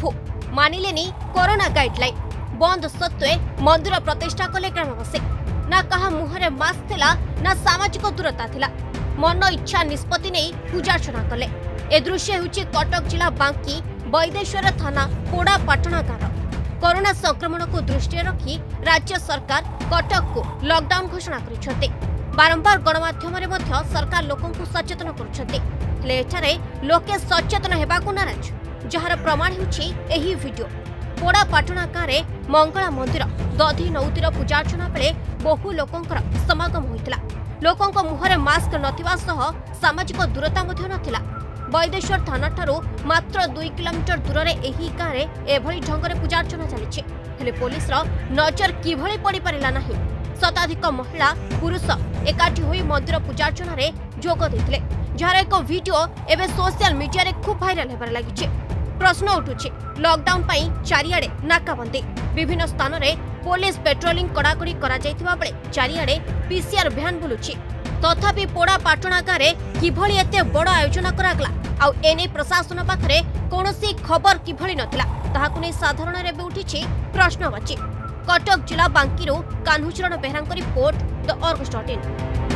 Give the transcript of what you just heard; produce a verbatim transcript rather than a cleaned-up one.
फु मानिलेनी corona guideline बंद सत्वे मंदिर प्रतिष्ठा कले ग्रामवासी ना कहा मुहरे मास्क थिला ना सामाजिक दूरता थिला मन इच्छा निष्पत्ति नहीं पूजार्चना कले। ए दृश्य होछि कटक जिला बांकी वैदेश्वर थाना पोड़ा पाटणा गाँव। कोरोना संक्रमण को दृष्टि रखी राज्य सरकार कटक को लॉकडाउन घोषणा करिसेंते। बारंबार गणमाध्यम रे मध्य सरकार लोकों को सचेतन करुछंते हेले एठारे लोके सचेतन हेबाकु नाराज जहार प्रमाण होछि एही वीडियो। पोड़ा पाटणा गाँव मंगला मंदिर दधी नौतीर पूजार्चना बेले बहु लोकंकर समागम होइतला। लोकंक मुहरे मास्क नथिबा सह सामाजिक दूरता मध्य नथिला। वैदेश्वर थाना ठारू मात्र दुई किलोमीटर दूर रे एही गाँव रे एभली ढंगरे पूजार्चना चलिछि हेले पुलिस रो नजर किभली पड़ी पारिला नाही। शताधिक महिला पुरुष एकाठी होई मंदिर पूजार्चना रे जोग देथिले जहार एक वीडियो एबे सोशल मीडिया रे खूब भाइराल हेबार लागिछि। प्रश्न उठुछि लॉकडाउन पई चारियाडे नाकाबंदी विभिन्न स्थान रे पुलिस पेट्रोलिंग कड़ाकड़ी करा जायतिबा बेले चारियाडे पीसीआर भ्यान बुलुछि। तथापि पोड़ा पाटणा गाँव में किभली एते बड़ आयोजन करागला आउ एने प्रशासन पाखरे कोनोसी खबर किभली नथिला ताहाकु नै साधारण रे उठिछि प्रश्नवाची। कटक जिला बांकीरू कान्हुचरण बेहरांक report the Argus dot in.